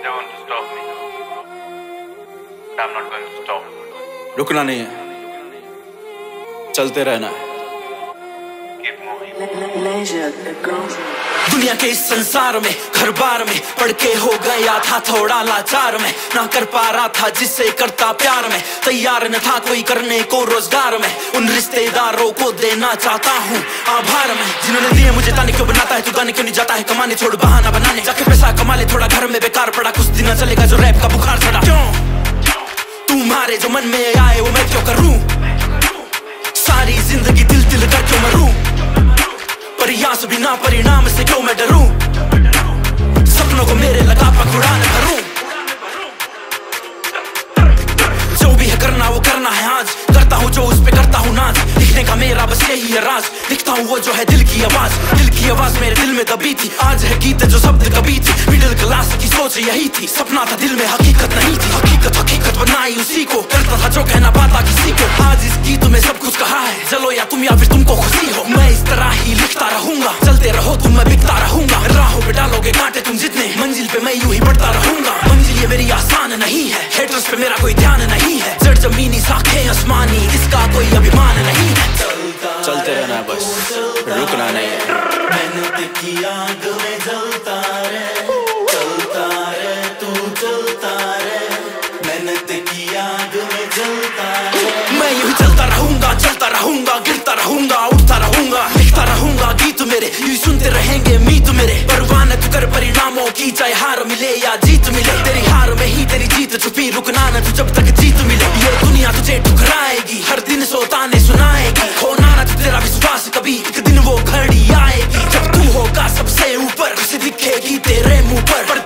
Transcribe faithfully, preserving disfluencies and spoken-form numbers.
They want to stop me, but I'm not going to stop. रुकना नहीं है, चलते रहना है। Keep moving. दुनिया के इस संसार में घर बार में पढ़ के हो गया था थोड़ा लाचार में, ना कर पा रहा था जिससे करता प्यार में, तैयार न था कोई करने को रोजगार में, उन रिश्तेदारों को देना चाहता हूँ आभार में जिन्होंने दिए मुझे। ताने क्यों बनाता है तू, गाने क्यों नहीं जाता है कमाने, छोड़ बहाना बनाने, जाके पैसा कमा ले, थोड़ा घर में बेकार पड़ा, कुछ दिन चलेगा जो रैप का बुखार चढ़ा। क्यों तुम्हारे जो मन में आए वो मैं क्यों करूँ, सारी जिंदगी दिल दिल कर क्यों मरूं, प्रयास बिना परिणाम से क्यों मैं डरूं, सपनों को मेरे लगा पकड़ा न भरूं। जो भी है करना वो करना है आज, करता हूँ जो उस पे करता हूँ नाच, लिखने का मेरा बस यही है राज, लिखता हूँ वो जो है दिल की आवाज, दिल की आवाज मेरे दिल में दबी थी, आज है गीत जो शब्द कभी थी, मिडिल क्लास की सोच यही थी, सपना था दिल में हकीकत नहीं थी, हकीकत हकीकत बनाई उसी को, करता था जो कहना पाता किसी को, आज इस गीत में सब कुछ कहा है, चलो या तुम या फिर तुमको खुशी हो, मैं इस तरह ही लिखता रहूंगा, चलते रहो तुम मैं बिकता रहूंगा, राहों पे डालोगे कांटे तुम जितने, मंजिल पे मैं यूं ही बढ़ता रहूंगा, मंजिल ये मेरी आसान नहीं है, हेटर्स पे मेरा कोई ध्यान नहीं है, जड़ जमीनी साखें आसमानी इसका कोई अभिमान नहीं है, चलते रहना है बस, रुकना नहीं है। मेहनत की आग में जलता रे, चलता रे तू चलता रे, मेहनत की आग में जलता रे, मैं यूं ही चलता रहूंगा, चलता रहूंगा, गिरता रहूंगा, उठता रहूंगा, लिखता रहूंगा गीत मेरे, यूं सुनते रहेंगे मीत मेरे, परवाह न तू कर परिणामों की, चाहे हार मिले या जीत मिले, तेरी हार में ही तेरी जीत छुपी, रुकना न तू जब तक जीत मिले, ये दुनिया तुझे ठुकराएगी, हर दिन सोताने सुनाएगी, खोना न तू तेरा विश्वास कभी, एक दिन वो घड़ी आएगी जब तू होगा सबसे ऊपर, खुशी दिखेगी तेरे मुंह पर।